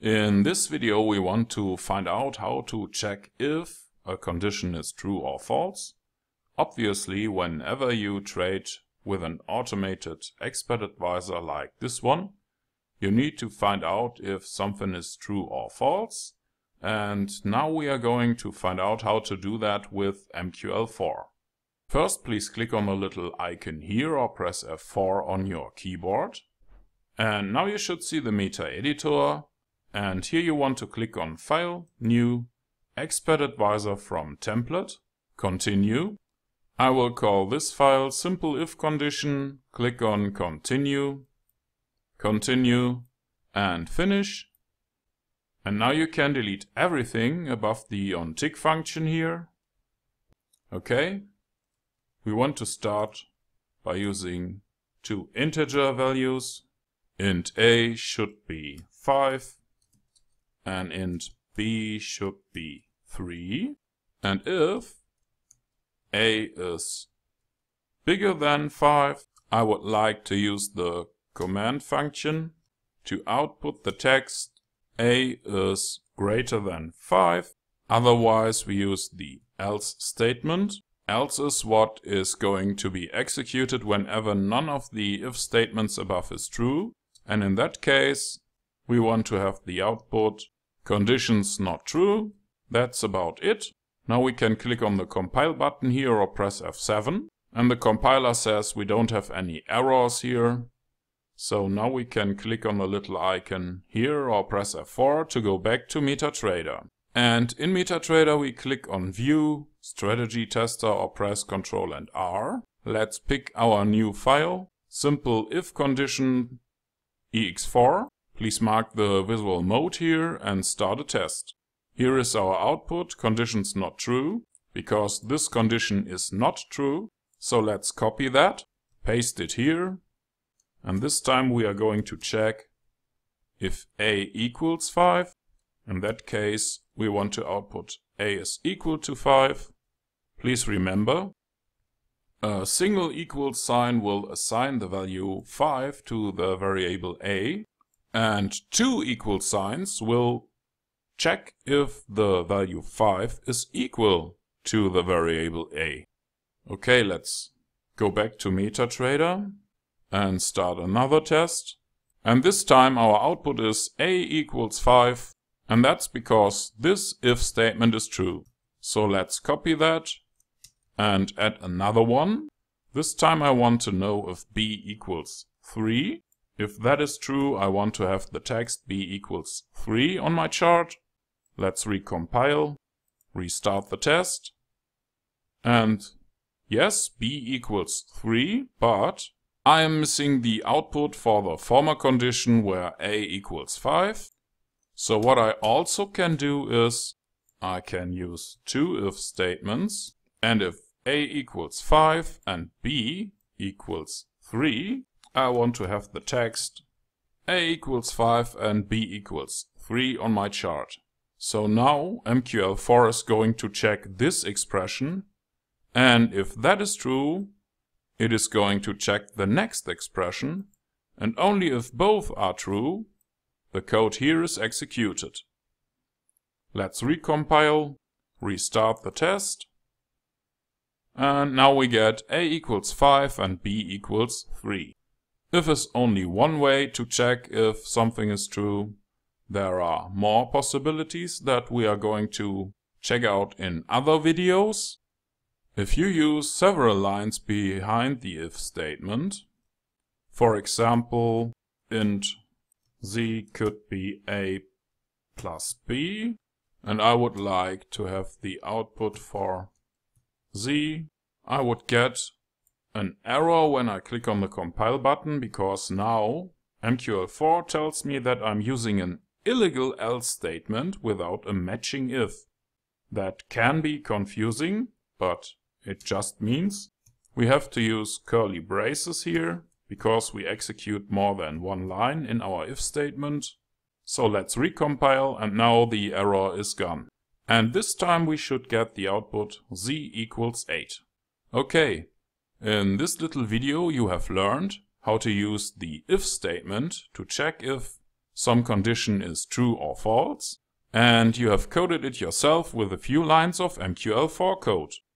In this video we want to find out how to check if a condition is true or false. Obviously, whenever you trade with an automated expert advisor like this one, you need to find out if something is true or false. And now we are going to find out how to do that with MQL4. First, please click on the little icon here or press F4 on your keyboard. And now you should see the Metaeditor. And here you want to click on File, New, Expert Advisor from Template, Continue. I will call this file SimpleIfCondition, click on Continue, Continue, and Finish. And now you can delete everything above the OnTick function here. Okay. We want to start by using two integer values. Int a should be 5 and int b should be 3. And if a is bigger than 5, I would like to use the command function to output the text a is greater than 5. Otherwise we use the else statement. Else is what is going to be executed whenever none of the if statements above is true. And in that case, we want to have the output conditions not true. That's about it. Now we can click on the compile button here or press F7. And the compiler says we don't have any errors here. So now we can click on the little icon here or press F4 to go back to MetaTrader. And in MetaTrader we click on View, Strategy Tester or press Ctrl and R. Let's pick our new file, SimpleIfCondition ex4. Please mark the visual mode here and start a test. Here is our output, conditions not true, because this condition is not true. So let's copy that, paste it here. And this time we are going to check if a equals 5. In that case, we want to output a is equal to 5. Please remember, a single equal sign will assign the value 5 to the variable a, and two equal signs will check if the value 5 is equal to the variable a. Okay, let's go back to MetaTrader and start another test. And this time our output is a equals 5. And that's because this if statement is true. So let's copy that and add another one. This time I want to know if b equals 3. If that is true, I want to have the text b equals 3 on my chart. Let's recompile, restart the test. And yes, b equals 3, but I am missing the output for the former condition where a equals 5. So what I also can do is I can use two if statements, and if a equals 5 and b equals 3, I want to have the text a equals 5 and b equals 3 on my chart. So now MQL4 is going to check this expression, and if that is true, it is going to check the next expression, and only if both are true, the code here is executed. Let's recompile, restart the test. And now we get a equals 5 and b equals 3. If is only one way to check if something is true, there are more possibilities that we are going to check out in other videos. If you use several lines behind the if statement, for example, int z could be a plus b, and I would like to have the output for z. I would get an error when I click on the compile button, because now MQL4 tells me that I'm using an illegal else statement without a matching if. That can be confusing, but it just means we have to use curly braces here, because we execute more than one line in our if statement. So let's recompile, and now the error is gone. And this time we should get the output z equals 8. Okay, in this little video you have learned how to use the if statement to check if some condition is true or false, and you have coded it yourself with a few lines of MQL4 code.